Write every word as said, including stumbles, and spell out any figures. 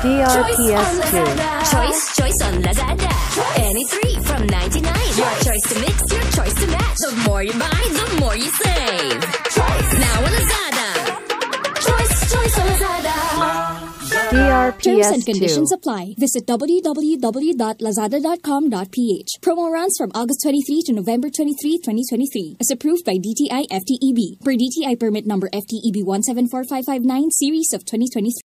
D R P S two. Choice, choice on Lazada. Any three from ninety-nine. Your choice to mix, your choice to match. The more you buy, the more you save. Now on Lazada. Choice, choice on Lazada. D R P S two. Terms and conditions apply. Visit w w w dot lazada dot com dot p h. Promo runs from August twenty-third to November twenty-third, twenty twenty-three. As approved by D T I F T E B. Per D T I permit number F T E B one seven four five five nine series of twenty twenty-three.